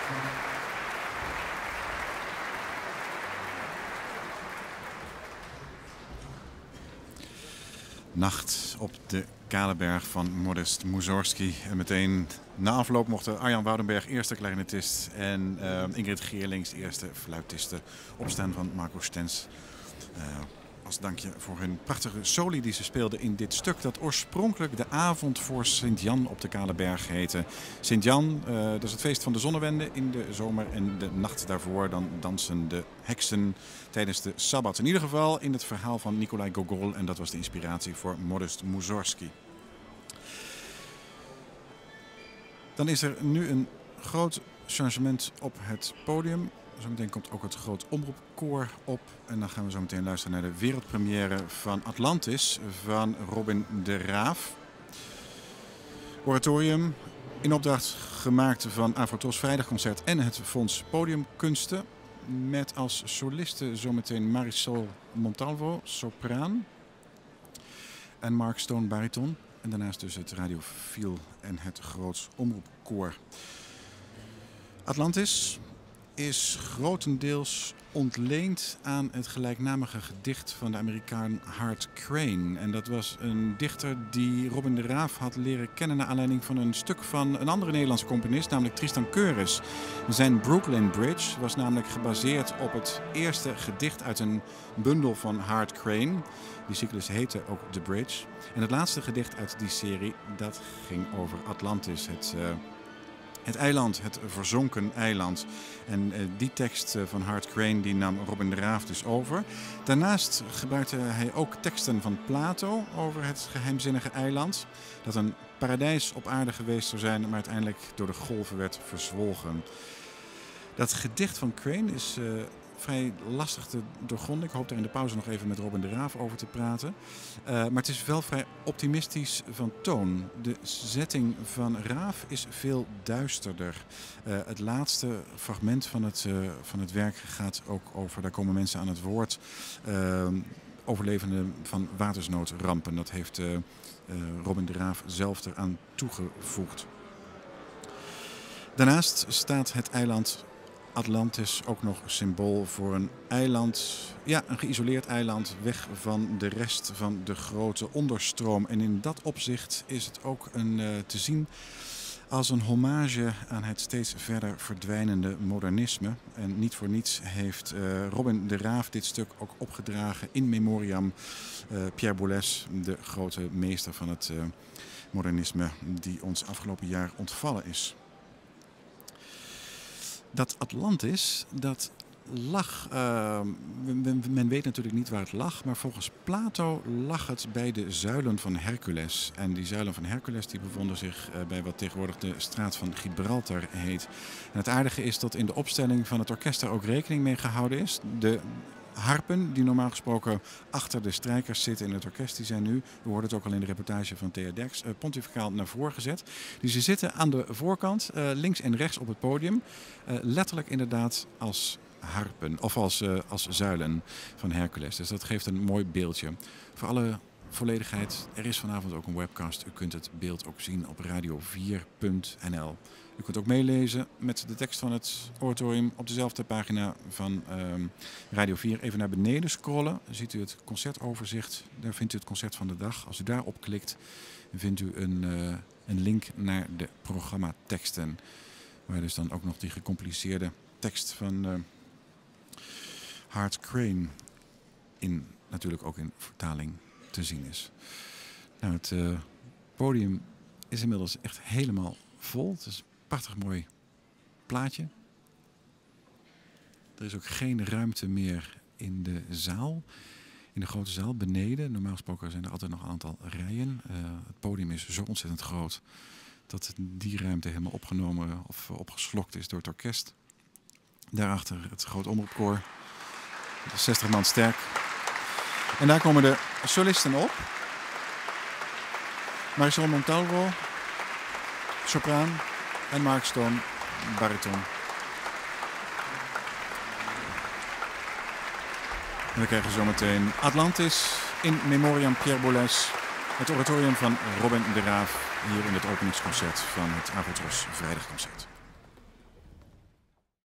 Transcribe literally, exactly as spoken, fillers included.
Nacht op de Kaleberg van Modest Mussorgsky. En meteen na afloop mochten Arjan Woudenberg, eerste clarinetist, en uh, Ingrid Geerlings, eerste fluitiste, opstaan van Marco Stenz. Uh, als dankje voor hun prachtige soli die ze speelden in dit stuk dat oorspronkelijk de avond voor Sint-Jan op de Kaleberg heette. Sint-Jan, uh, dat is het feest van de zonnewende in de zomer, en de nacht daarvoor dan dansen de heksen tijdens de Sabbat. In ieder geval in het verhaal van Nikolai Gogol, en dat was de inspiratie voor Modest Mussorgsky. Dan is er nu een groot changement op het podium. Zometeen komt ook het groot omroepkoor op. En dan gaan we zo meteen luisteren naar de wereldpremière van Atlantis van Robin de Raaf. Oratorium in opdracht gemaakt van Afro-Tros Vrijdagconcert en het Fonds Podiumkunsten. Met als soliste zometeen Marisol Montalvo, sopraan. En Mark Stone, bariton. En daarnaast dus het radiofiel en het groot omroepkoor. Atlantis is grotendeels ontleend aan het gelijknamige gedicht van de Amerikaan Hart Crane. En dat was een dichter die Robin de Raaf had leren kennen naar aanleiding van een stuk van een andere Nederlandse componist, namelijk Tristan Keurens. Zijn Brooklyn Bridge was namelijk gebaseerd op het eerste gedicht uit een bundel van Hart Crane. Die cyclus heette ook The Bridge. En het laatste gedicht uit die serie, dat ging over Atlantis, het... Uh, Het eiland, het verzonken eiland. En uh, die tekst uh, van Hart Crane die nam Robin de Raaf dus over. Daarnaast gebruikte hij ook teksten van Plato over het geheimzinnige eiland. Dat een paradijs op aarde geweest zou zijn, maar uiteindelijk door de golven werd verzwolgen. Dat gedicht van Crane is uh, vrij lastig te doorgronden. Ik hoop daar in de pauze nog even met Robin de Raaf over te praten. Uh, maar het is wel vrij optimistisch van toon. De setting van Raaf is veel duisterder. Uh, het laatste fragment van het, uh, van het werk gaat ook over, daar komen mensen aan het woord, uh, overlevenden van watersnoodrampen. Dat heeft uh, uh, Robin de Raaf zelf eraan toegevoegd. Daarnaast staat het eiland Atlantis ook nog symbool voor een eiland, ja, een geïsoleerd eiland, weg van de rest van de grote onderstroom. En in dat opzicht is het ook een, uh, te zien als een hommage aan het steeds verder verdwijnende modernisme. En niet voor niets heeft uh, Robin de Raaf dit stuk ook opgedragen in memoriam uh, Pierre Boulez, de grote meester van het uh, modernisme die ons afgelopen jaar ontvallen is. Dat Atlantis, dat lag, uh, men weet natuurlijk niet waar het lag, maar volgens Plato lag het bij de zuilen van Hercules. En die zuilen van Hercules die bevonden zich uh, bij wat tegenwoordig de straat van Gibraltar heet. En het aardige is dat in de opstelling van het orkest daar ook rekening mee gehouden is. De harpen die normaal gesproken achter de strijkers zitten in het orkest, die zijn nu, we hoorden het ook al in de reportage van Thea Derks, uh, pontificaal naar voren gezet. Dus ze zitten aan de voorkant, uh, links en rechts op het podium, uh, letterlijk inderdaad als harpen of als, uh, als zuilen van Hercules. Dus dat geeft een mooi beeldje. Voor alle volledigheid, er is vanavond ook een webcast. U kunt het beeld ook zien op radio vier punt n l. U kunt ook meelezen met de tekst van het oratorium op dezelfde pagina van um, Radio vier. Even naar beneden scrollen, dan ziet u het concertoverzicht. Daar vindt u het concert van de dag. Als u daarop klikt, vindt u een, uh, een link naar de programmateksten. Waar dus dan ook nog die gecompliceerde tekst van uh, Hart Crane in, natuurlijk ook in vertaling te zien is. Nou, het uh, podium is inmiddels echt helemaal vol. Het is een prachtig mooi plaatje. Er is ook geen ruimte meer in de zaal. In de grote zaal beneden. Normaal gesproken zijn er altijd nog een aantal rijen. Uh, het podium is zo ontzettend groot dat die ruimte helemaal opgenomen of opgeslokt is door het orkest. Daarachter het groot omroepkoor. zestig man sterk. En daar komen de solisten op. Marisol Montalvo, sopraan, en Mark Stone, bariton. En we krijgen zometeen Atlantis in memoriam Pierre Boulez, het oratorium van Robin de Raaf, hier in het openingsconcert van het Afro-Tros Vrijdagconcert.